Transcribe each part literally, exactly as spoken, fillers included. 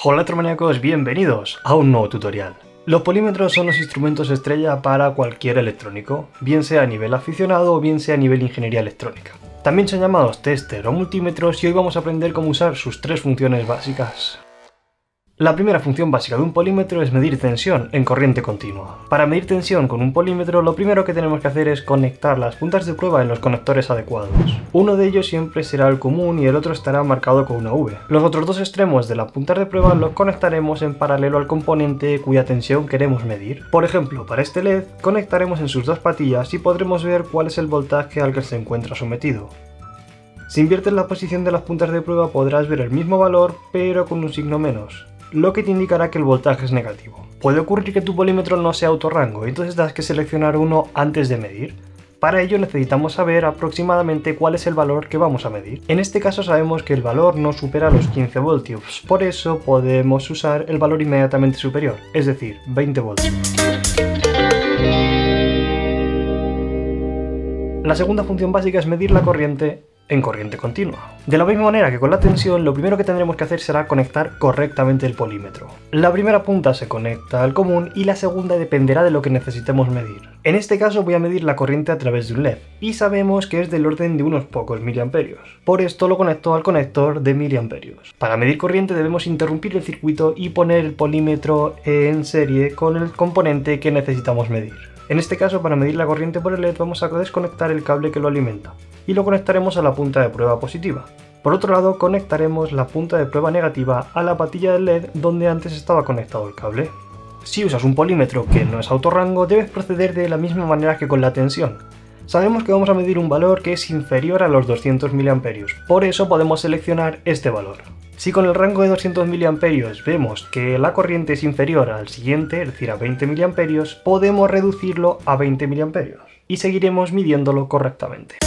Hola electromaníacos, bienvenidos a un nuevo tutorial. Los polímetros son los instrumentos estrella para cualquier electrónico, bien sea a nivel aficionado o bien sea a nivel ingeniería electrónica. También son llamados tester o multímetros y hoy vamos a aprender cómo usar sus tres funciones básicas. La primera función básica de un polímetro es medir tensión en corriente continua. Para medir tensión con un polímetro, lo primero que tenemos que hacer es conectar las puntas de prueba en los conectores adecuados. Uno de ellos siempre será el común y el otro estará marcado con una V. Los otros dos extremos de las puntas de prueba los conectaremos en paralelo al componente cuya tensión queremos medir. Por ejemplo, para este L E D, conectaremos en sus dos patillas y podremos ver cuál es el voltaje al que se encuentra sometido. Si inviertes la posición de las puntas de prueba podrás ver el mismo valor, pero con un signo menos, lo que te indicará que el voltaje es negativo. Puede ocurrir que tu polímetro no sea autorrango, entonces tendrás que seleccionar uno antes de medir. Para ello necesitamos saber aproximadamente cuál es el valor que vamos a medir. En este caso sabemos que el valor no supera los quince voltios, por eso podemos usar el valor inmediatamente superior, es decir, veinte voltios. La segunda función básica es medir la corriente en corriente continua. De la misma manera que con la tensión, lo primero que tendremos que hacer será conectar correctamente el polímetro. La primera punta se conecta al común y la segunda dependerá de lo que necesitemos medir. En este caso voy a medir la corriente a través de un L E D y sabemos que es del orden de unos pocos miliamperios. Por esto lo conecto al conector de miliamperios. Para medir corriente debemos interrumpir el circuito y poner el polímetro en serie con el componente que necesitamos medir. En este caso, para medir la corriente por el L E D vamos a desconectar el cable que lo alimenta y lo conectaremos a la punta de prueba positiva. Por otro lado, conectaremos la punta de prueba negativa a la patilla del L E D donde antes estaba conectado el cable. Si usas un polímetro que no es autorrango, debes proceder de la misma manera que con la tensión. Sabemos que vamos a medir un valor que es inferior a los doscientos miliamperios, por eso podemos seleccionar este valor. Si con el rango de doscientos miliamperios vemos que la corriente es inferior al siguiente, es decir, a veinte miliamperios, podemos reducirlo a veinte miliamperios y seguiremos midiéndolo correctamente.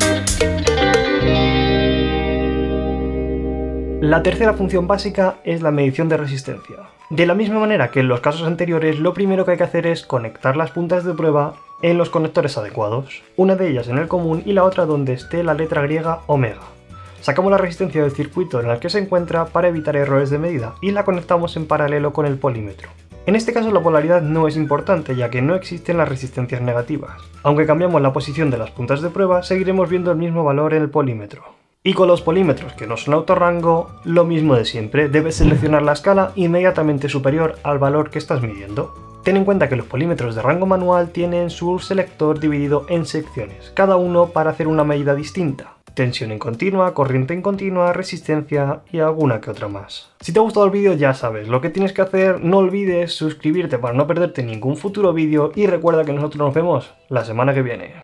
La tercera función básica es la medición de resistencia. De la misma manera que en los casos anteriores, lo primero que hay que hacer es conectar las puntas de prueba en los conectores adecuados, una de ellas en el común y la otra donde esté la letra griega omega. Sacamos la resistencia del circuito en el que se encuentra para evitar errores de medida y la conectamos en paralelo con el polímetro. En este caso la polaridad no es importante ya que no existen las resistencias negativas. Aunque cambiamos la posición de las puntas de prueba, seguiremos viendo el mismo valor en el polímetro. Y con los polímetros que no son autorrango, lo mismo de siempre, debes seleccionar la escala inmediatamente superior al valor que estás midiendo. Ten en cuenta que los polímetros de rango manual tienen su selector dividido en secciones, cada uno para hacer una medida distinta. Tensión en continua, corriente en continua, resistencia y alguna que otra más. Si te ha gustado el vídeo ya sabes lo que tienes que hacer, no olvides suscribirte para no perderte ningún futuro vídeo y recuerda que nosotros nos vemos la semana que viene.